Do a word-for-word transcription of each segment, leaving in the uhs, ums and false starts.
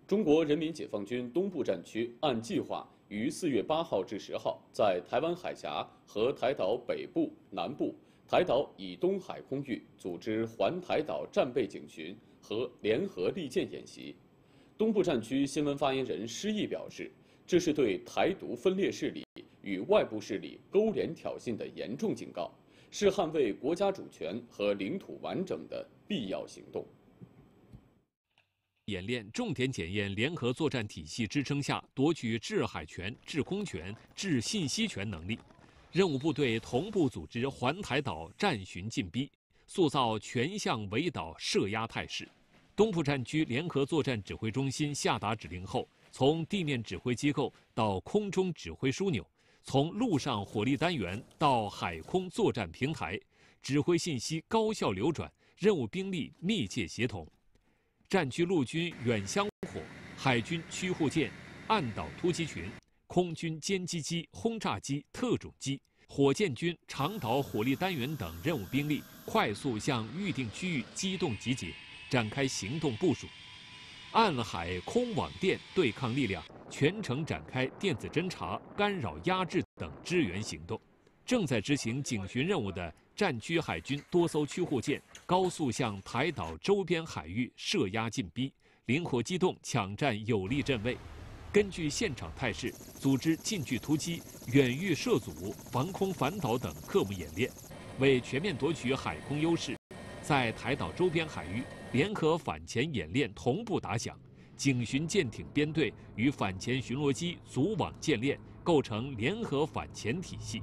中国人民解放军东部战区按计划于四月八号至十号在台湾海峡和台岛北部、南部、台岛以东海空域组织环台岛战备警巡和联合利剑演习。东部战区新闻发言人施毅表示，这是对台独分裂势力与外部势力勾连挑衅的严重警告，是捍卫国家主权和领土完整的必要行动。 演练重点检验联合作战体系支撑下夺取制海权、制空权、制信息权能力，任务部队同步组织环台岛战巡进逼，塑造全向围岛设压态势。东部战区联合作战指挥中心下达指令后，从地面指挥机构到空中指挥枢纽，从陆上火力单元到海空作战平台，指挥信息高效流转，任务兵力密切协同。 战区陆军远相火、海军驱护舰、岸岛突击群、空军歼击机、轰炸机、特种机、火箭军长岛火力单元等任务兵力快速向预定区域机动集结，展开行动部署。岸海空网电对抗力量全程展开电子侦察、干扰压制等支援行动。正在执行警巡任务的战区海军多艘驱护舰高速向台岛周边海域设压进逼，灵活机动抢占有利阵位。根据现场态势，组织近距突击、远域涉阻、防空反导等科目演练，为全面夺取海空优势，在台岛周边海域联合反潜演练同步打响，警巡舰艇编队与反潜巡逻机组网建练，构成联合反潜体系。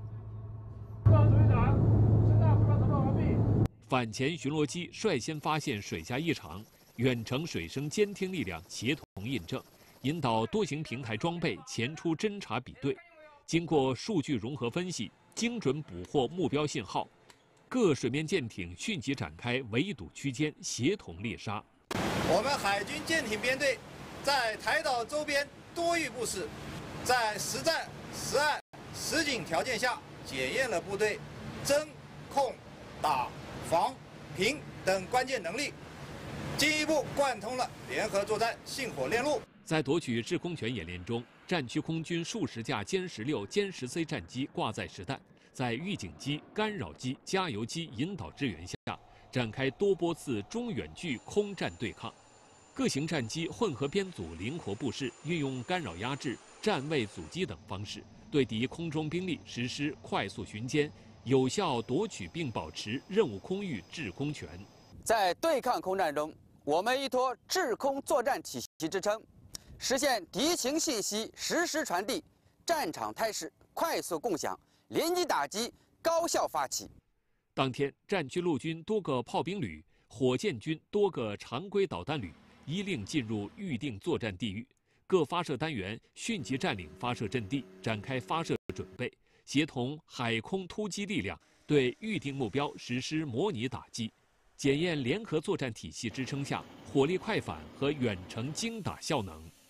反潜巡逻机率先发现水下异常，远程水声监听力量协同印证，引导多型平台装备前出侦察比对，经过数据融合分析，精准捕获目标信号。各水面舰艇迅即展开围堵区间，协同猎杀。 我们海军舰艇编队在台岛周边多域布势，在实战、实岸、实景条件下检验了部队侦、控、打、 防、平等关键能力，进一步贯通了联合作战信火链路。 在夺取制空权演练中，战区空军数十架歼十六、歼十 C 战机挂载实弹，在预警机、干扰机、加油机引导支援下，展开多波次中远距空战对抗。各型战机混合编组，灵活布势，运用干扰压制、站位阻击等方式，对敌空中兵力实施快速巡歼。 有效夺取并保持任务空域制空权。 在对抗空战中，我们依托制空作战体系支撑，实现敌情信息实时传递、战场态势快速共享、联机打击高效发起。 当天，战区陆军多个炮兵旅、火箭军多个常规导弹旅一令进入预定作战地域，各发射单元迅即占领发射阵地，展开发射准备。 协同海空突击力量对预定目标实施模拟打击，检验联合作战体系支撑下火力快反和远程精打效能。